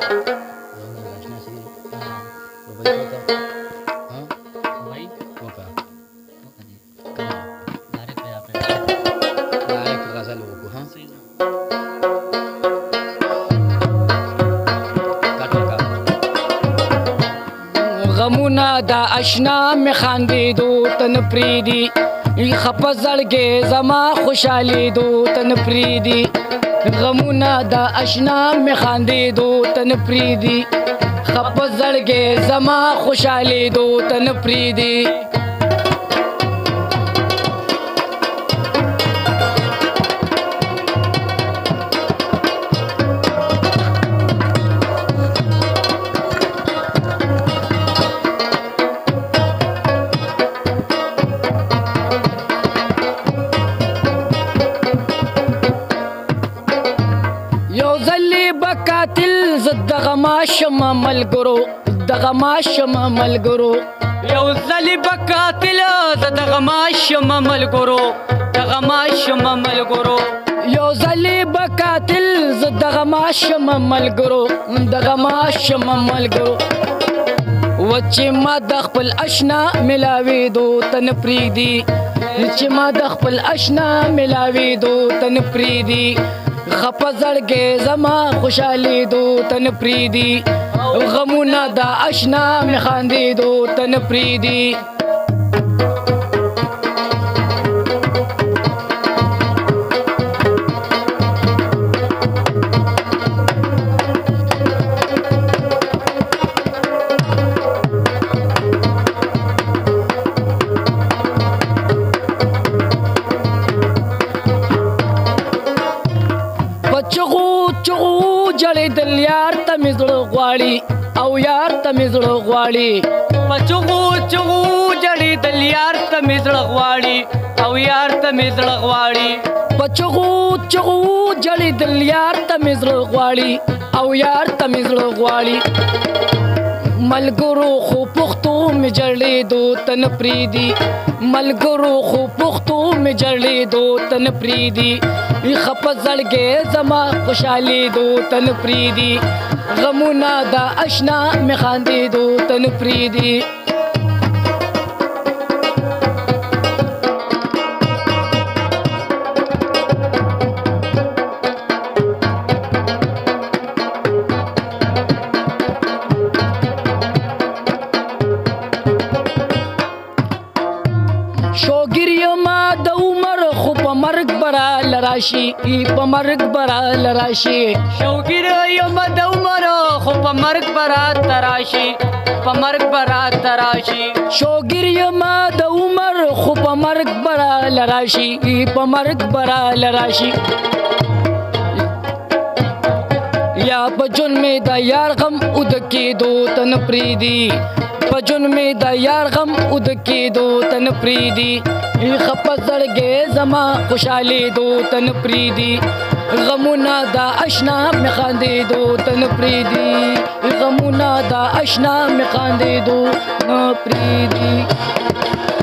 غمونه دا اشنا می خاندیدو تن پریدي خپه زړګې زما خوشحالېدو تن پریدي غمونه دا اشنا می خاندیدو تن پریدي خپه زړګې زما خوشحالېدو تن پریدي قاتل زد غماشم ملګرو دغماشم ملګرو یو ځلی بقاتل زد غماشم ملګرو دغماشم ملګرو یو ځلی بقاتل زد غماشم ملګرو دغماشم ملګرو وچې ما د خپل اشنا ملاوېدو تن پریدي چې ما د خپل اشنا ملاوېدو تن پریدي خپه زړګې زما خوشحالېدو تن پریدي غمونه دا اشنا مې خاندېدو تن پریدي چغو جړېدل یار ته مې زړه غواړي او یار ته مې زړه غواړي په چغو جړېدل یار ته مې زړه غواړي او یار ته مې زړه غواړي په چغو جړېدل یار ته مې زړه غواړي او یار ته مې زړه غواړي ملګرو خو پښتو مې جړېدو تن پریدي ملګرو خو پښتو مې جړېدو تن پریدي خپه زړګې زما خوشحالېدو تن پریدي غمونه دا اشنا مې خاندېدو تن پریدي شوګر یما د عمر خو په مرګ برا لراشي په مرګ برا لراشي شوګر یما د عمر خو په مرګ برا تراشي په مرګ برا تراشي شوګر یما د عمر خو په مرګ برا لراشي په مرګ برا لراشي یا بجن میں دا یار غم ادکیدو تن پریدي پجن میں دا یار غم ادکیدو تن پریدي خپه زړګې زما خوشحالېدو تن پریدي غمونه دا اشنا مې خاندېدو تن پریدي غمونه دا اشنا مې خاندېدو نه پریدي